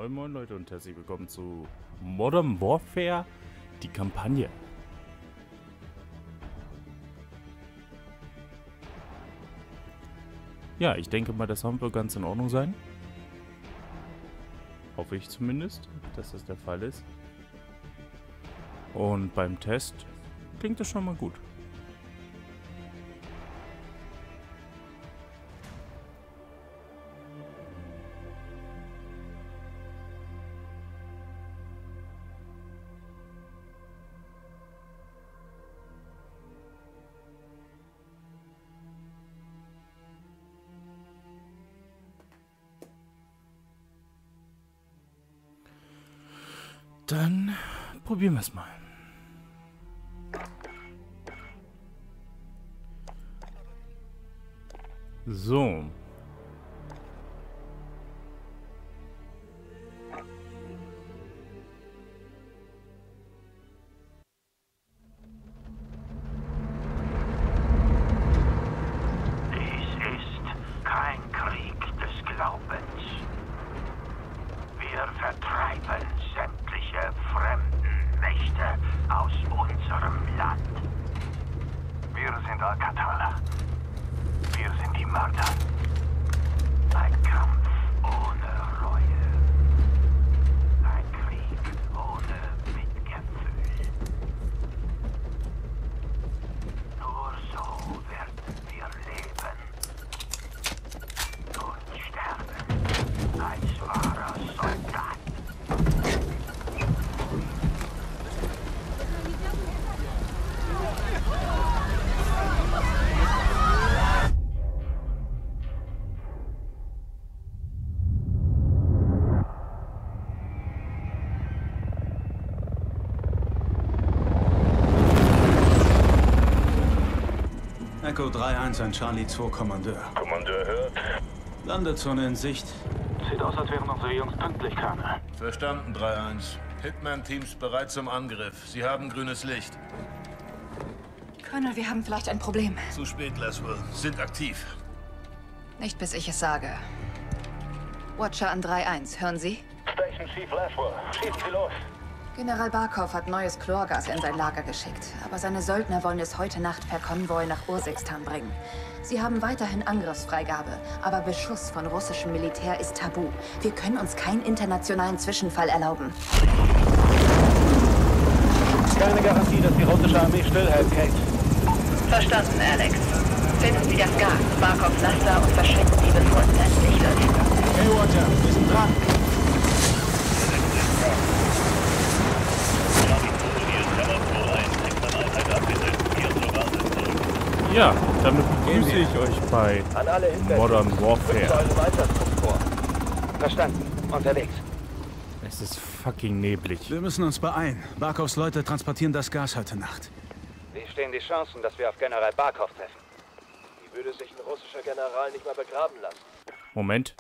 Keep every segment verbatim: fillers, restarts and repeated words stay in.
Moin Moin Leute und herzlich willkommen zu Modern Warfare, die Kampagne. Ja, ich denke mal, das haben wir ganz in Ordnung sein. Hoffe ich zumindest, dass das der Fall ist. Und beim Test klingt das schon mal gut. Dann probieren wir es mal. So. Dies ist kein Krieg des Glaubens. Wir vertreiben sämtliche fremden Mächte aus unserem Land. Wir sind Al-Qatala. Wir sind die Mörder. Ein Kampf ohne Reue. Ein Krieg ohne Mitgefühl. Nur so werden wir leben und sterben als wahrer Soldat. Echo drei eins an Charlie zwei, Kommandeur. Kommandeur hört. Landezone in Sicht. Sieht aus, als wären unsere Jungs pünktlich, Colonel. Verstanden, drei eins. Hitman-Teams bereit zum Angriff. Sie haben grünes Licht. Colonel, wir haben vielleicht ein Problem. Zu spät, Laswell. Sind aktiv. Nicht bis ich es sage. Watcher an drei eins, hören Sie? Station Chief Laswell, schießen Sie los. General Barkov hat neues Chlorgas in sein Lager geschickt. Aber seine Söldner wollen es heute Nacht per Konvoi nach Urzikstan bringen. Sie haben weiterhin Angriffsfreigabe, aber Beschuss von russischem Militär ist tabu. Wir können uns keinen internationalen Zwischenfall erlauben. Keine Garantie, dass die russische Armee stillhält, Kate. Verstanden, Alex. Finden Sie das Gas, Barkovs Laster und verschwinden Sie, bevor es brenzlig wird. Hey, Watcher, wir sind dran. Ja, damit begrüße ich euch bei An alle Modern Warfare. vor. Verstanden. Unterwegs. Es ist fucking neblig. Wir müssen uns beeilen. Barkovs Leute transportieren das Gas heute Nacht. Wie stehen die Chancen, dass wir auf General Barkov treffen? Wie würde sich ein russischer General nicht mal begraben lassen? Moment.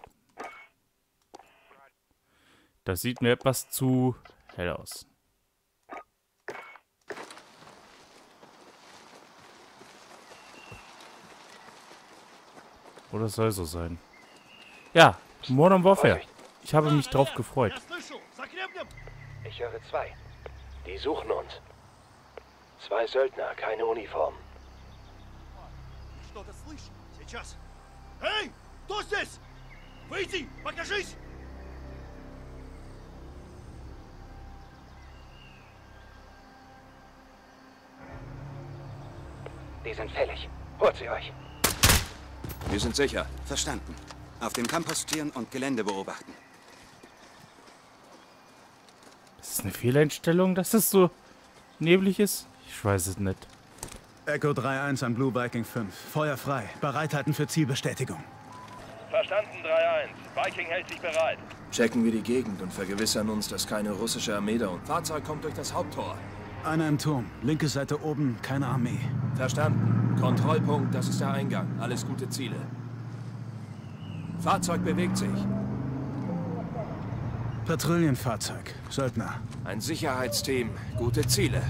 Das sieht mir etwas zu hell aus. Oder es soll so sein. Ja, Modern Warfare. Ich habe mich drauf gefreut. Ich höre zwei. Die suchen uns. Zwei Söldner, keine Uniform. Hey! Кто здесь? Выйди! Покажись! Die sind fällig. Holt sie euch. Wir sind sicher. Verstanden. Auf dem Camp postieren und Gelände beobachten. Ist das eine Fehleinstellung, dass es so neblig ist? Ich weiß es nicht. Echo drei eins an Blue Viking fünf. Feuer frei. Bereithalten für Zielbestätigung. Verstanden, drei eins. Viking hält sich bereit. Checken wir die Gegend und vergewissern uns, dass keine russische Armee da unten. Fahrzeug kommt durch das Haupttor. Einer im Turm. Linke Seite oben, keine Armee. Verstanden. Kontrollpunkt, das ist der Eingang. Alles gute Ziele. Fahrzeug bewegt sich. Patrouillenfahrzeug. Söldner. Ein Sicherheitsteam. Gute Ziele.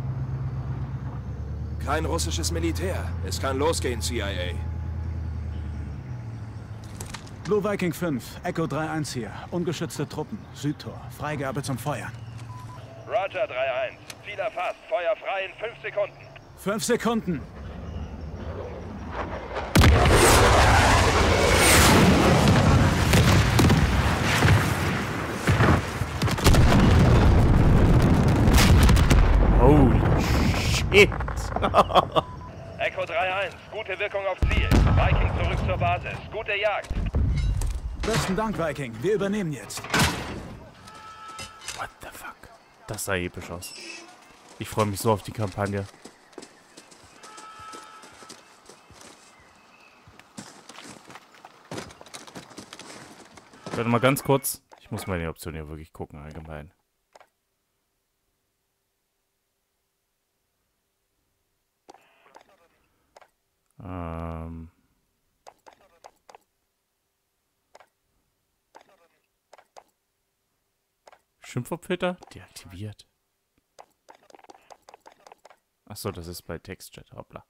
Kein russisches Militär. Es kann losgehen, C I A. Blue Viking fünf, Echo drei eins hier. Ungeschützte Truppen, Südtor, Freigabe zum Feuern. Roger drei eins. Ziel erfasst. Feuer frei in fünf Sekunden. Fünf Sekunden. Holy shit. Echo drei eins. Gute Wirkung auf Ziel. Viking zurück zur Basis. Gute Jagd. Besten Dank, Viking. Wir übernehmen jetzt. What the fuck? Das sah episch aus. Ich freue mich so auf die Kampagne. Warte mal ganz kurz. Ich muss meine Option hier wirklich gucken, allgemein. Ähm... Schimpfwortfilter? Deaktiviert. Achso, das ist bei Textchat. Hoppla.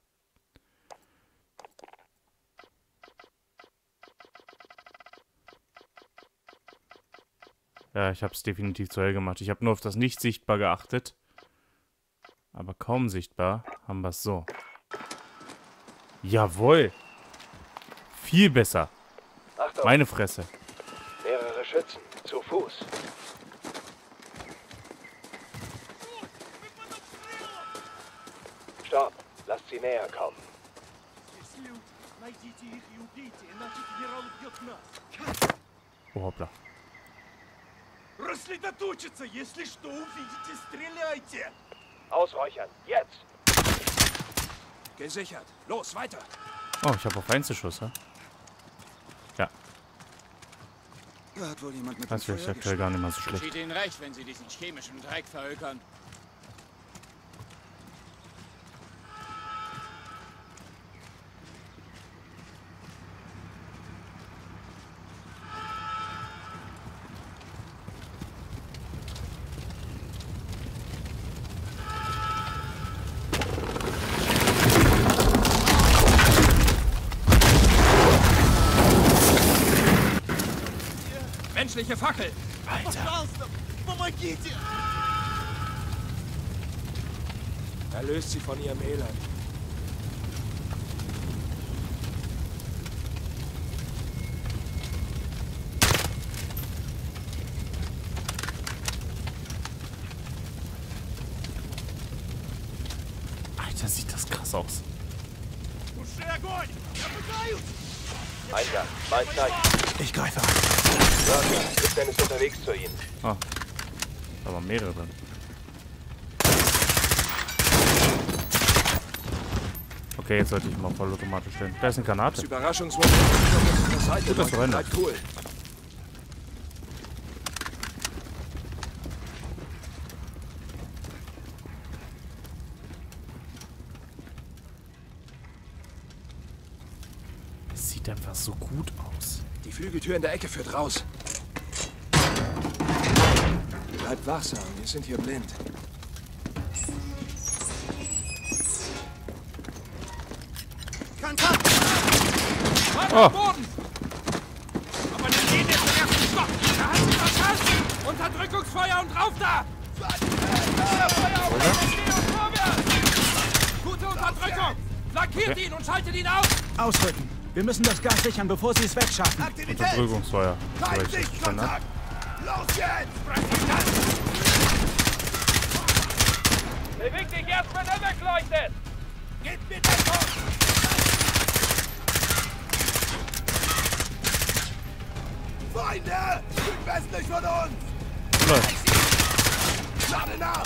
Ja, ich habe es definitiv zu hell gemacht. Ich habe nur auf das nicht sichtbar geachtet. Aber kaum sichtbar haben wir es so. Jawohl. Viel besser. Achtung, Meine Fresse. mehrere Schützen. Zu Fuß. Stopp. Lasst sie näher kommen. Oh, hoppla. Ausräuchern. Jetzt. Gesichert. Los, weiter. Oh, ich habe auf Einzelschuss, ja? Ja, Da hat wohl jemand mit das dem wäre Feuer aktuell gar nicht mal so schlecht. Geschieht Ihnen recht, wenn Sie diesen chemischen Dreck verhökern. Menschliche Fackel! Alter. Erlöst sie von ihrem Elend. Alter, sieht das krass aus. Eingang. Mein Zeichen. Ich greife an. Roger. Ist Dennis unterwegs zu Ihnen? Ah. Da waren mehrere drin. Okay, jetzt sollte ich mal vollautomatisch stellen. Da ist eine Granate. Das Überraschungsmoment. Gut, dass du rein Bleibt cool. Sieht einfach so gut aus. Die Flügeltür in der Ecke führt raus. Bleibt wachsam, wir sind hier blind. Oh. Boden! Aber dann gehen wir zum ersten Stock! Da hat sie verstanden! Unterdrückungsfeuer und drauf da! Feuer auf und vorwärts! Gute Unterdrückung! Flankiert Okay. ihn und schaltet ihn auf! Ausrücken. Wir müssen das Gas sichern, bevor sie es wegschaffen. Unterdrückungsfeuer. Soweit ich das verstanden habe. Los jetzt! Beweg dich erst, wenn er wegleuchtet! Geht mit Deckung! Feinde! Südwestlich von uns! Läuft. Lade nach!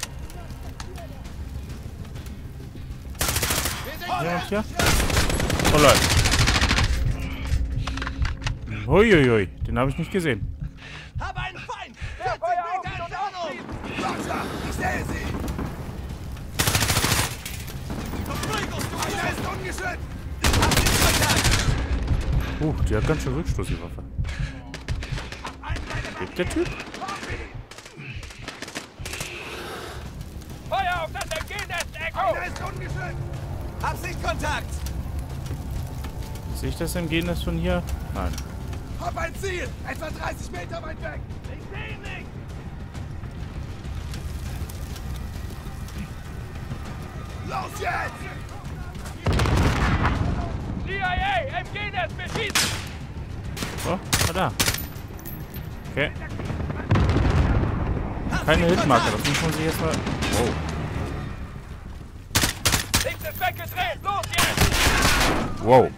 Ja, und hier. Oh, läuft. Uiuiui, den habe ich nicht gesehen. Hab einen Feind! vierzig Meter Entfernung! Roger, ich sehe sie! Einer ist ungeschützt! Uh, die hat ganz schön Rückstoß, die Waffe. Lebt der Typ? Feuer auf das Entgehennest, Echo! Einer ist ungeschützt! Hab Sichtkontakt! Sehe ich das im Gehen von hier? Nein. Hab ein Ziel! Etwa dreißig Meter weit weg! Ich sehe ihn nicht! Los jetzt! C I A, M G-Netz, beschießen! So, war da. Okay. Keine Hitmarke, das muss man sich erstmal... Wow. Links ist weggedreht, los jetzt! Wow.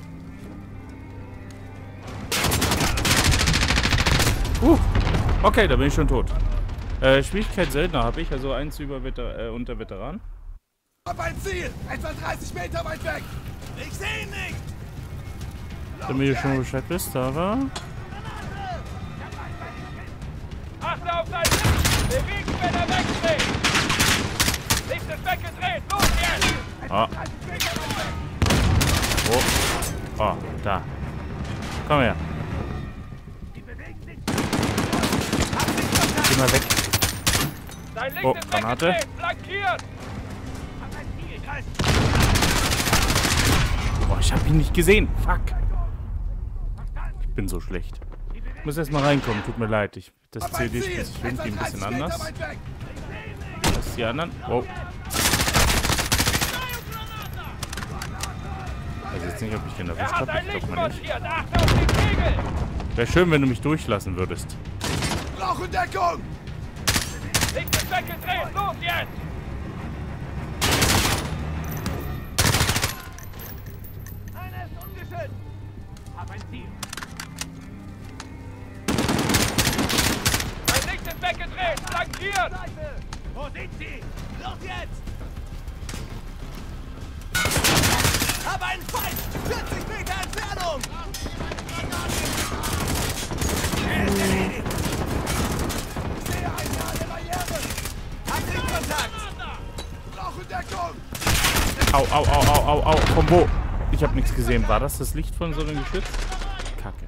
Uh, okay, da bin ich schon tot. Äh, Schwierigkeit Söldner habe ich, also eins über Veter äh, unter Veteran. Hab ein Ziel! Etwa dreißig Meter weit weg! Ich sehe ihn nicht! Damit ihr schon Bescheid wisst, aber... Achte auf dein Licht! Bewegen, wenn er wegdreht! Links ist weggedreht, los jetzt! Ah. Oh. Oh, da. Komm her. Geh mal weg. Dein Licht Oh, ist Granate. weggedreht, flankiert! Boah, ich hab ihn nicht gesehen. Fuck. Ich bin so schlecht. Ich muss erst mal reinkommen, tut mir leid. Ich, das C D spielt sich irgendwie ein bisschen anders. Das die anderen. Wow. Ich weiß jetzt nicht, ob ich den Er erwischt hat habe. ein Ich Licht glaube mal nicht. montiert, achte auf die Kegel! Wäre schön, wenn du mich durchlassen würdest. Brauchen Deckung! Links ist weggedreht, los jetzt! Einer ist ungeschützt! Hab ein Ziel! Mein Licht ist weggedreht, flankiert! Wo sind sie? Los jetzt! Hab einen Feind! vierzig Meter Entfernung! Er ist erledigt! Ich sehe eine alle Barriere! Hab Sichtkontakt! Brauche Deckung! Au, au, au, au, au, au. Von wo? Ich habe nichts gesehen. War das das Licht von so einem Geschütz? Kacke.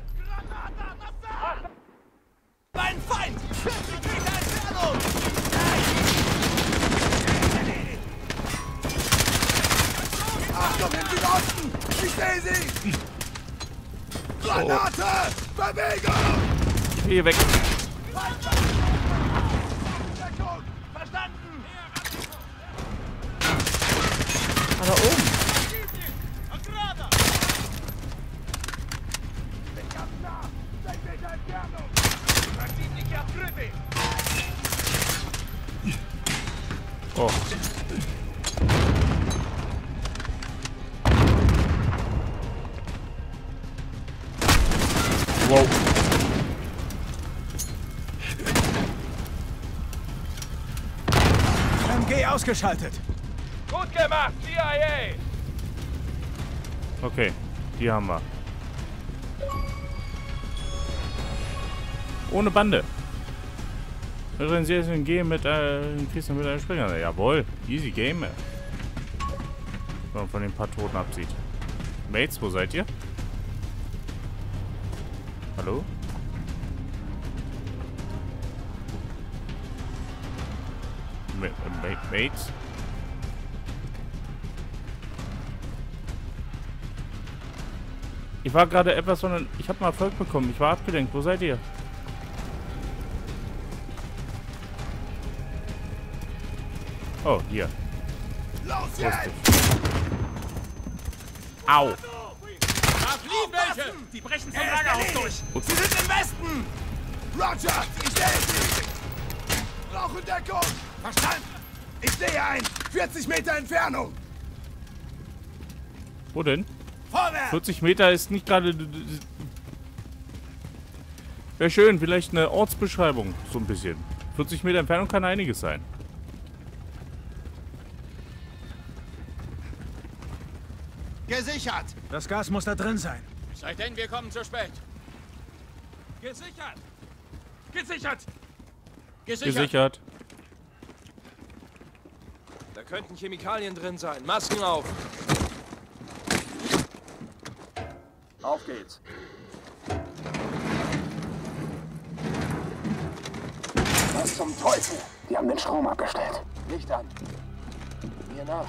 Mein Feind! vierzig Meter Entfernung! Achtung im Südosten! Ich sehe sie! Granate! Bewegung! Geh weg. Deckung! Verstanden! Ah, da oben. Bin ganz nah! sechs Meter Entfernung! Verschiedliche Prüfe! Oh. Wow. M G ausgeschaltet. Gut gemacht, C I A! Okay, die haben wir. Ohne Bande. Wenn Sie ein G mit äh, Christian mit einem Springer. Jawohl, easy game. Wenn man von den paar Toten absieht. Mates, wo seid ihr? Hallo? Ma Ma Mates? Ich war gerade etwas von... Ich habe mal Erfolg bekommen. Ich war abgelenkt. Wo seid ihr? Oh, hier. Los jetzt! Au! Da fliehen welche! Die brechen vom Lagerhaus durch! Sie sind im Westen! Roger! Ich sehe sie! Brauche Deckung! Verstanden! Ich sehe ein! vierzig Meter Entfernung! Wo denn? Vorwärts! vierzig Meter ist nicht gerade... Wäre schön, vielleicht eine Ortsbeschreibung. So ein bisschen. vierzig Meter Entfernung kann einiges sein. Gesichert! Das Gas muss da drin sein. Sei denn, wir kommen zu spät. Gesichert! Gesichert! Gesichert! Gesichert. Da könnten Chemikalien drin sein. Masken auf. Auf geht's. Was zum Teufel? Die haben den Strom abgestellt. Licht an. Mir nach.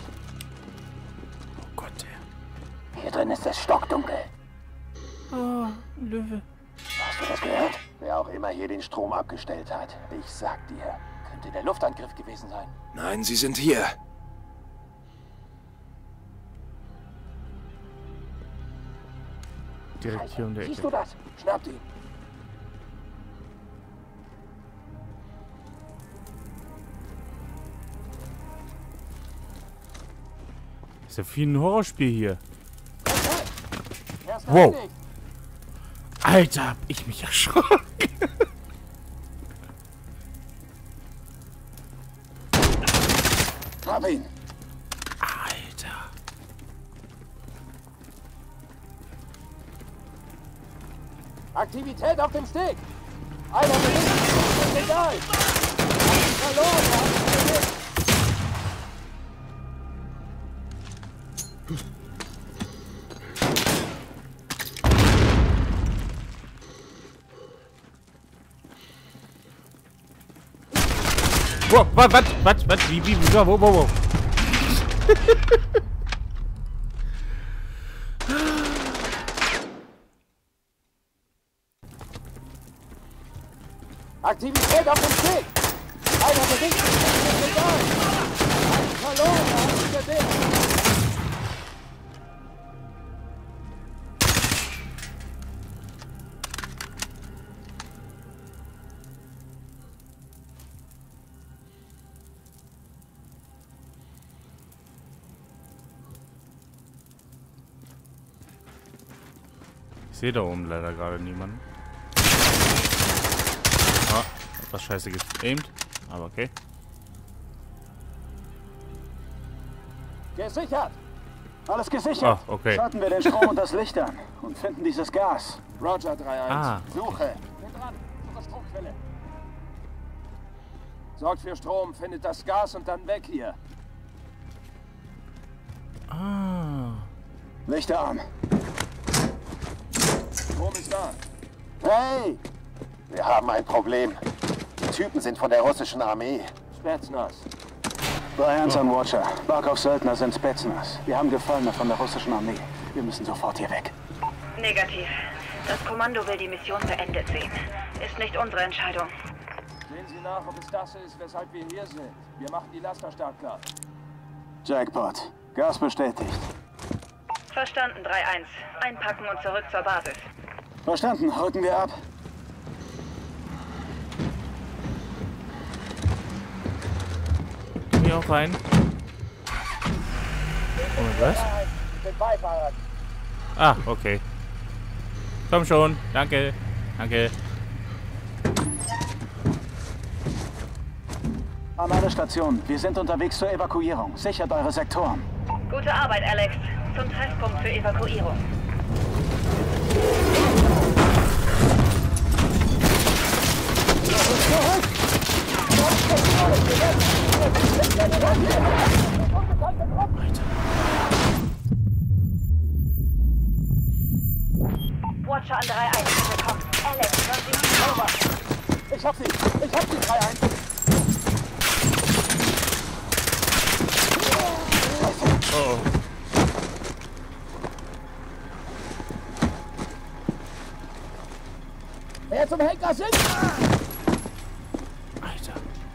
Oh Gott, der. Hier drin ist es stockdunkel. Oh, Löwe. Das gehört? Wer auch immer hier den Strom abgestellt hat. Ich sag dir, könnte der Luftangriff gewesen sein. Nein, sie sind hier. Direkt hier um der Siehst Ecke. du das? Schnappt ihn. Ist ja viel ein Horrorspiel hier. Wow. Alter, hab ich mich erschrocken. Hab ihn. Alter. Aktivität auf dem Stick. Einer bewegt sich. Ist egal. Verloren. Wir haben ihn bewegt. Wow, was, was, was, was, wie, wie, wie, wo, wo, wo? Aktivität auf dem Stick. Einer bewegt sich. Ist egal. Verloren. Wir haben ihn bewegt. Ich sehe da oben leider gerade niemanden. Ah, was scheiße geaimt. Aber okay. Gesichert. Alles gesichert. Ah, okay. Schalten wir den Strom und das Licht an und finden dieses Gas. Roger drei eins. Ah, Suche. Bin dran. Suche Stromquelle. Sorgt für Strom, findet das Gas und dann weg hier. Ah. Lichter an. Strom ist da. Hey! Wir haben ein Problem. Die Typen sind von der russischen Armee. Spetsnaz. drei eins an Watcher. Barkovs Söldner sind Spetsnaz. Wir haben Gefallene von der russischen Armee. Wir müssen sofort hier weg. Negativ. Das Kommando will die Mission beendet sehen. Ist nicht unsere Entscheidung. Sehen Sie nach, ob es das ist, weshalb wir hier sind. Wir machen die Laster startklar. Jackpot. Gas bestätigt. Verstanden, drei eins. Einpacken und zurück zur Basis. Verstanden. Rücken wir ab. Hier auch rein. Und was? Mit Beifahrer. Ah, okay. Komm schon. Danke. Danke. An alle Stationen. Wir sind unterwegs zur Evakuierung. Sichert eure Sektoren. Gute Arbeit, Alex. Zum Treffpunkt für Evakuierung. Watcher an drei eins bekommen. Alex, was Sie Over. Ich hab sie. Ich hab sie, drei eins. Oh. Wer zum Henker sind? Alter.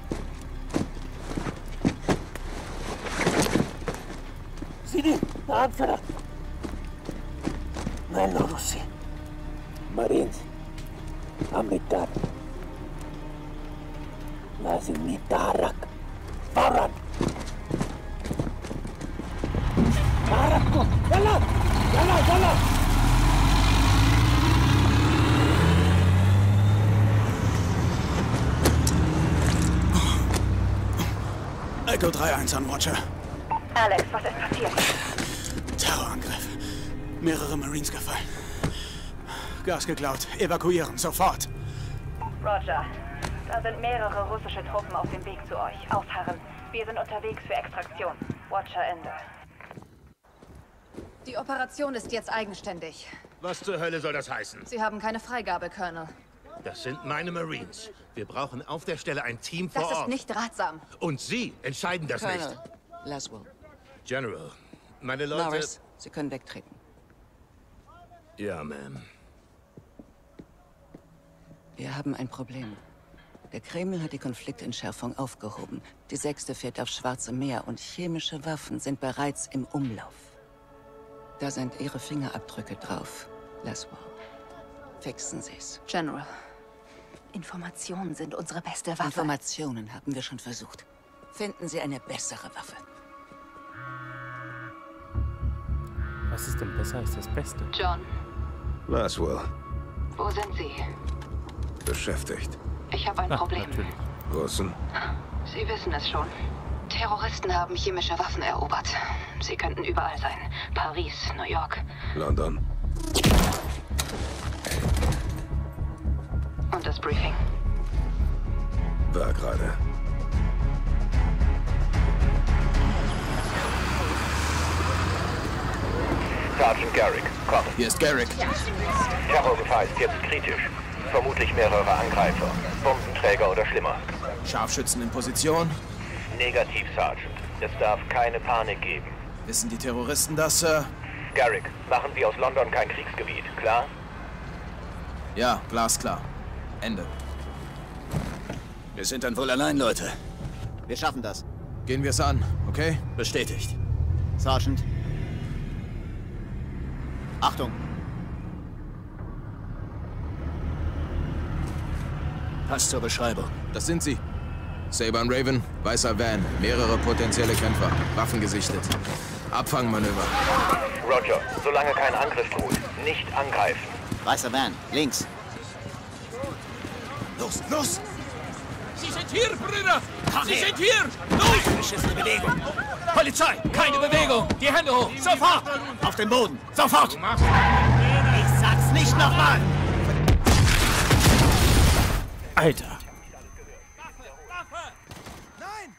Sidi, Anführer. Nein, Russi. Marines. Amitab. Lazim Nitarak. Voran! Tarak! Yalla! Yalla! Yalla! Echo drei eins an Watcher. Alex, was ist passiert? Terrorangriff. Mehrere Marines gefallen. Gas geklaut. Evakuieren, sofort. Roger. Da sind mehrere russische Truppen auf dem Weg zu euch. Ausharren. Wir sind unterwegs für Extraktion. Watcher Ende. Die Operation ist jetzt eigenständig. Was zur Hölle soll das heißen? Sie haben keine Freigabe, Colonel. Das sind meine Marines. Wir brauchen auf der Stelle ein Team vor Das ist Ort. nicht ratsam. Und Sie entscheiden das Colonel nicht. Laswell. General, meine Leute... Norris, Sie können wegtreten. Ja, Ma'am. haben ein Problem. Der Kreml hat die Konfliktentschärfung aufgehoben. Die Sechste fährt aufs Schwarze Meer und chemische Waffen sind bereits im Umlauf. Da sind Ihre Fingerabdrücke drauf, Laswell. Fixen Sie's. General, Informationen sind unsere beste Waffe. Informationen haben wir schon versucht. Finden Sie eine bessere Waffe. Was ist denn besser als das Beste? John. Laswell. Wo sind Sie? Beschäftigt. Ich habe ein Na, Problem. natürlich. Russen? Sie wissen es schon. Terroristen haben chemische Waffen erobert. Sie könnten überall sein. Paris, New York. London. Und das Briefing? War gerade. Sergeant Garrick, komm. Hier ist Garrick. Terrorgefahr ist jetzt kritisch. Vermutlich mehrere Angreifer. Bombenträger oder schlimmer. Scharfschützen in Position. Negativ, Sergeant. Es darf keine Panik geben. Wissen die Terroristen das, Sir? Garrick, machen Sie aus London kein Kriegsgebiet, klar? Ja, glasklar. Ende. Wir sind dann wohl allein, Leute. Wir schaffen das. Gehen wir es an, okay? Bestätigt. Sergeant. Achtung! Passt zur Beschreibung. Das sind sie. Saber und Raven, weißer Van, mehrere potenzielle Kämpfer, Waffen gesichtet. Abfangmanöver. Roger, solange kein Angriff droht, nicht angreifen. Weißer Van, links. Los, los! Sie sind hier, Brüder! Komm Sie her. sind hier! Los! Beschissene Bewegung! Polizei! Keine Bewegung! Die Hände hoch! Sofort! Auf den Boden! Sofort! Ich sag's nicht nochmal! Alter! Nein!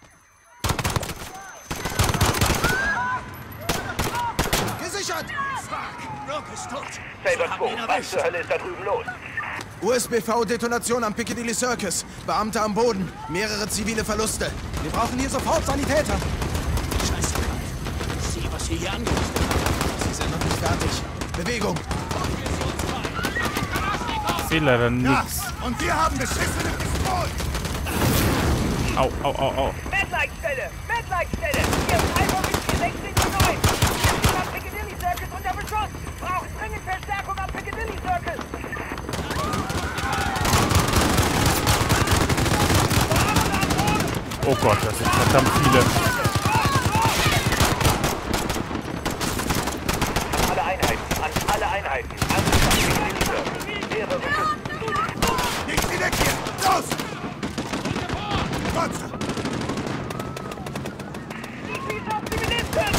Gesichert! Fuck! Rook ist tot! Saber zwei, was zur Hölle ist da drüben los? U S B V-Detonation am Piccadilly Circus. Beamte am Boden. Mehrere zivile Verluste. Wir brauchen hier sofort Sanitäter. Scheiße! Sieh, was sie hier angerichtet haben. Sie sind noch nicht fertig. Bewegung. Ich sehe leider nichts. Und wir haben beschissene Pistolen! Au, au, au, au. Medleitstelle! Medleitstelle! Hier ist Alpha vier sechzehn neun! Wir sind am Piccadilly Circus unter Beschuss! Brauchen dringend Verstärkung am Piccadilly Circus! Oh Gott, das sind verdammt viele. An alle Einheiten, an alle Einheiten. Angriff am Piccadilly Circus. Mehrere Schützen. Nicht sie weg hier! Los! Monster! Die schießen auf Zivilisten!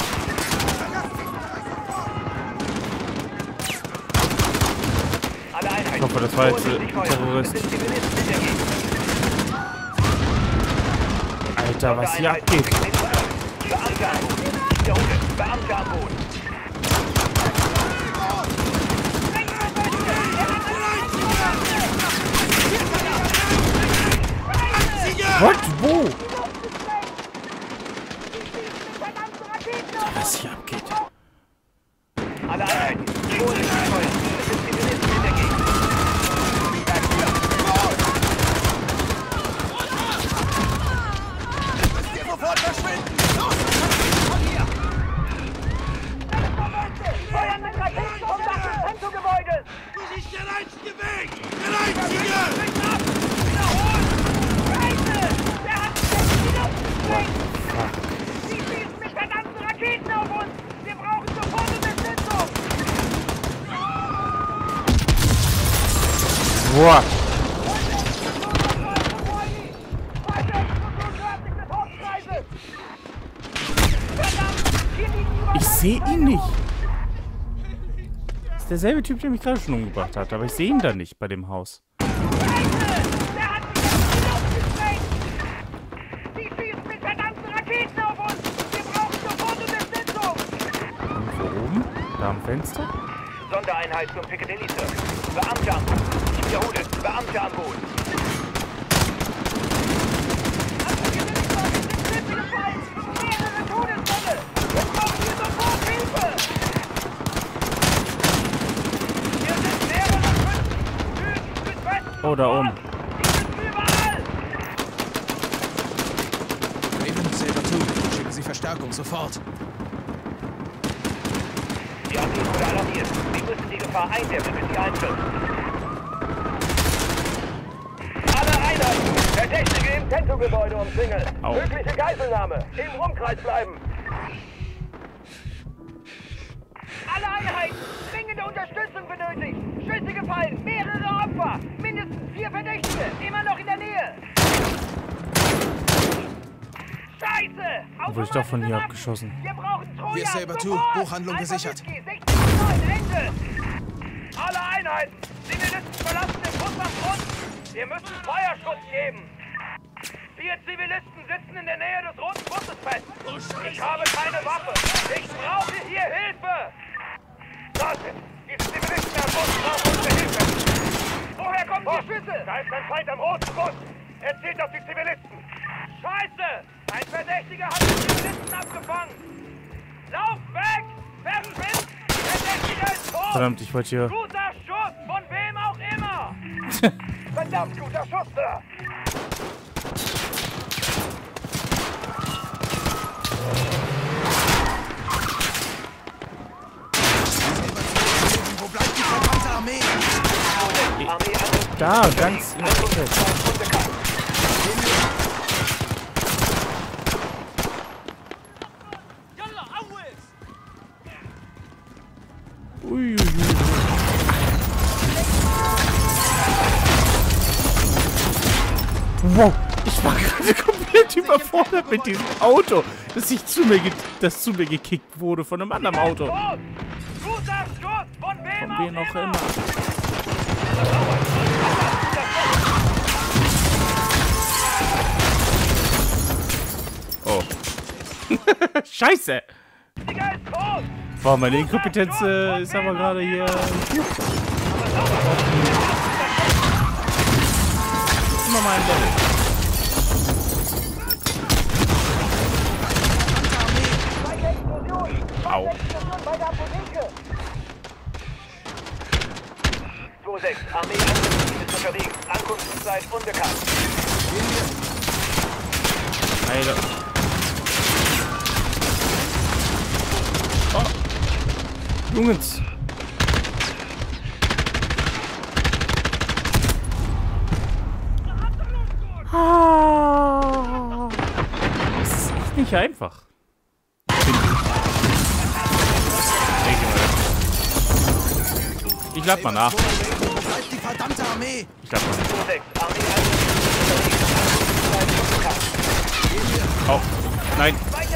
Alle Einheiten. Ich hoffe, das war jetzt ein Terrorist. Alter, was hier abgeht. Beamte an Boden. Wiederhole, Beamte an Boden. What? Wo? Was hier abgeht. Alle Einheiten. Vorsicht, Feuer. Es sind Zivilisten in der Gegend. Sofort verschwinden! Los! Feuern mit Raketen vom Dach des Pento-Gebäudes! Das ist der einzige Weg! Der einzige! Wiederholen! Scheiße! Der hat sich jetzt wieder gesprengt! Sie schießen mit verdammten Raketen auf uns! Wir brauchen sofort Unterstützung! Boah. Ich sehe ihn nicht. Das ist derselbe Typ, der mich gerade schon umgebracht hat, aber ich sehe ihn da nicht bei dem Haus. Irgendwo oben? Da am Fenster? Sondereinheit zum Piccadilly Circus. Beamte an Boden. Ich wiederhole, Beamte an Boden. Oh hau da um. Raven, Saber zwei. Schicken Sie Verstärkung, sofort. Die Armee wurde alarmiert. Sie müssen die Gefahr eindämmen, bis sie eintrifft. Alle Einheiten! Verdächtige im Tento-Gebäude umzingeln. Au. Mögliche Geiselnahme. Im Umkreis bleiben. Alle Einheiten! Dringende Unterstützung benötigt! Schüsse gefallen! Mehrere Opfer! Mindestens vier Verdächtige! Immer noch in der Nähe! Scheiße! Wurde ich doch von hier abgeschossen. Wir brauchen Troja! Hier ist Saber zwei. Buchhandlung gesichert. sechzehn neun, Ende! Alle Einheiten! Zivilisten verlassen den Bus am Grund! Wir müssen Feuerschutz geben! Vier Zivilisten sitzen in der Nähe des roten Busses fest! Ich habe keine Waffe! Ich brauche hier Hilfe! Das ist! Diese Zivilisten am Bus brauchen unsere Hilfe! Woher kommen die Schüsse? Da ist ein Feind am roten Bus! Er zielt auf die Zivilisten! Scheiße! Ein Verdächtiger hat die Zivilisten abgefangen! Lauf weg! Verschwind! Verdächtiger ist tot! Verdammt, ich wollte hier... Guter Schuss! Von wem auch immer! Verdammt guter Schuss, Sir! Wo bleibt die verdammte Armee? Da, ganz in der Ecke. Uiuiui. Wow, ich war gerade komplett überfordert mit diesem Auto, dass ich zu mir, ge das zu mir gekickt wurde von einem anderen Auto. Von wem auch immer. Oh. Scheiße. Boah, meine Inkompetenz äh, ist aber gerade hier... Immer mal ein Level. Au. zwei sechs, Armee ist unterwegs. Ankunftszeit unbekannt. Alter. Oh. Jungens. Ah. Das ist echt nicht einfach. Ich lad mal nach. Die verdammte Armee! Ich lad mal nach. Oh, nein.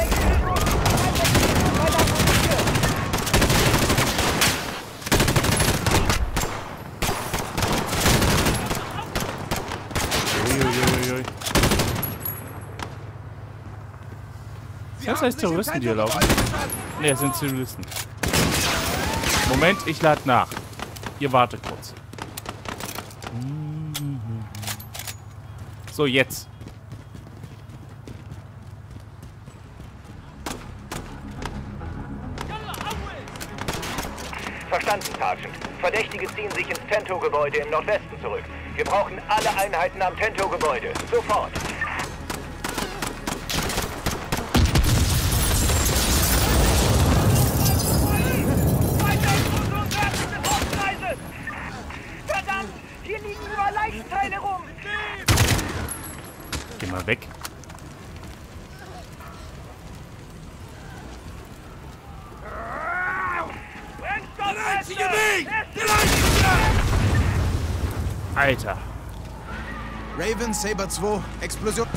Uiuiui. Das heißt Terroristen, die hier laufen. Ne, es sind Zivilisten. Moment, ich lade nach. Ihr wartet kurz. So, jetzt. Verstanden, Sergeant. Verdächtige ziehen sich ins Tento-Gebäude im Nordwesten zurück. Wir brauchen alle Einheiten am Tento-Gebäude. Sofort. Verdammt! Hier liegen überall Leichenteile rum! Geh mal weg. Alter. Raven, Saber zwei, Explosion.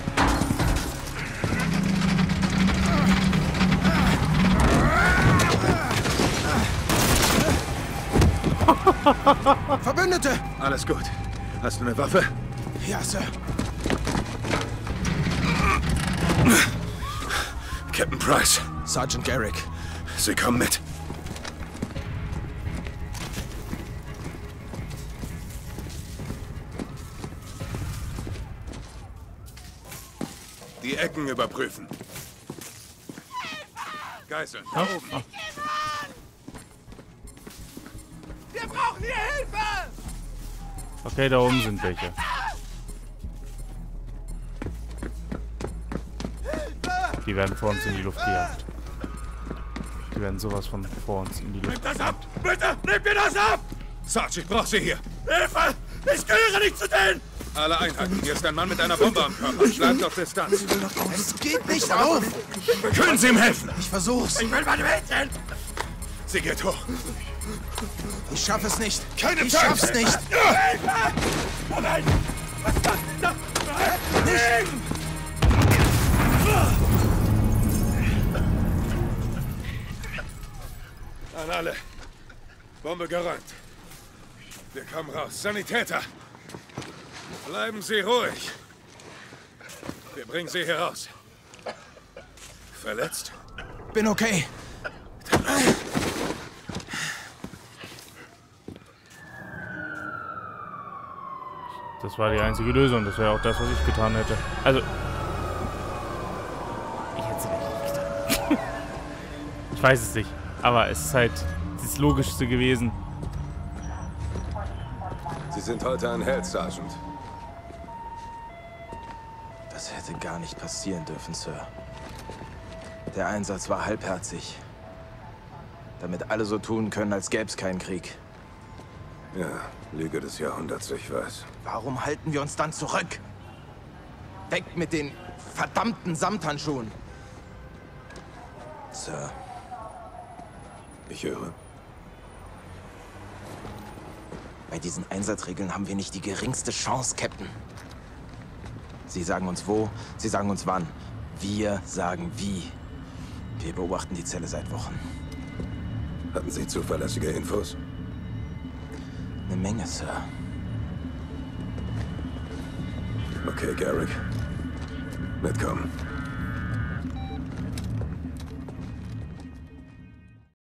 Verbündete! Alles gut. Hast du eine Waffe? Ja, Sir. Captain Price. Sergeant Garrick. Sie kommen mit. Die Ecken überprüfen. Geiseln. Oh, oh. Wir brauchen hier Hilfe! Okay, da oben sind welche. Die werden vor uns in die Luft gejagt. Die werden sowas von vor uns in die Luft Nehmt das ab! gejagt. Bitte, nehmt mir das ab! Sarge, ich brauch Sie hier. Hilfe! Ich gehöre nicht zu denen! Alle Einheiten, hier ist ein Mann mit einer Bombe am Körper. Bleibt auf Distanz. Es geht nicht auf! Können Sie ihm helfen? Ich versuch's. Ich will meine Mädchen! Sie geht hoch. Ich schaff es nicht. Keine ich Zeit. schaff's nicht. Hilfe! Moment! Was ist das denn da? Nicht! An alle. Bombe geräumt. Wir kommen raus. Sanitäter! Bleiben Sie ruhig. Wir bringen Sie hier raus. Verletzt? Bin okay. Das war die einzige Lösung. Das wäre auch das, was ich getan hätte. Also... Ich hätte es nicht getan. Ich weiß es nicht. Aber es ist halt das Logischste gewesen. Sie sind heute ein Held, Sergeant. Das hätte gar nicht passieren dürfen, Sir. Der Einsatz war halbherzig. Damit alle so tun können, als gäbe es keinen Krieg. Ja, Lüge des Jahrhunderts, ich weiß. Warum halten wir uns dann zurück? Weg mit den verdammten Samthandschuhen! Sir. Ich höre. Bei diesen Einsatzregeln haben wir nicht die geringste Chance, Captain. Sie sagen uns wo, Sie sagen uns wann. Wir sagen wie. Wir beobachten die Zelle seit Wochen. Hatten Sie zuverlässige Infos? Eine Menge, Sir. Okay, Garrick. Mitkommen.